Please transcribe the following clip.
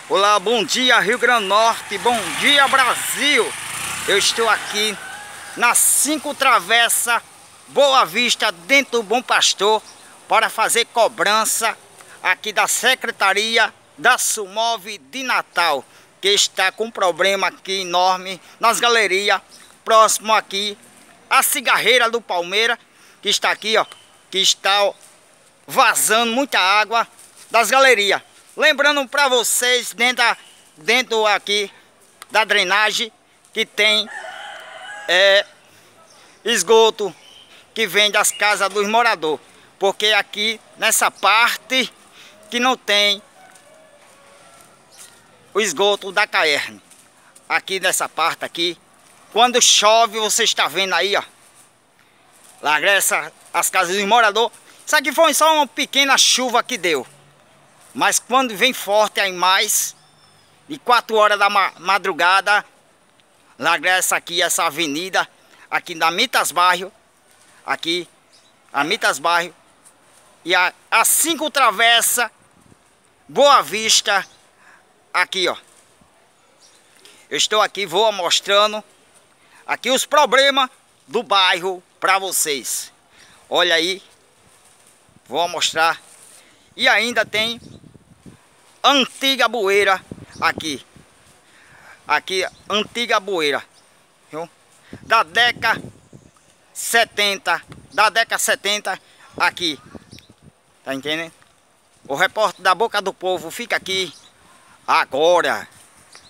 Olá, bom dia Rio Grande do Norte, bom dia Brasil. Eu estou aqui na 5 Travessa Boa Vista, dentro do Bom Pastor, para fazer cobrança aqui da Secretaria da Sumov de Natal, que está com um problema aqui enorme nas galerias, próximo aqui a cigarreira do Palmeira, que está aqui, ó, que está vazando muita água das galerias. Lembrando para vocês, dentro aqui da drenagem, que tem esgoto que vem das casas dos moradores, porque aqui nessa parte que não tem o esgoto da Caerne, aqui nessa parte aqui, quando chove, você está vendo aí, ó, lá as casas dos moradores. Isso aqui foi só uma pequena chuva que deu, mas quando vem forte aí mais, de 4 horas da madrugada, lagressa aqui, essa avenida, aqui na Mitas Bairro, aqui, a Mitas Bairro, e a 5 Travessa Boa Vista, aqui, ó. Eu estou aqui, vou mostrando aqui os problemas do bairro para vocês. Olha aí, vou mostrar. E ainda tem antiga bueira aqui. Aqui, antiga bueira, viu? Da década 70. Da década 70 aqui. Tá entendendo? O repórter da Boca do Povo fica aqui agora.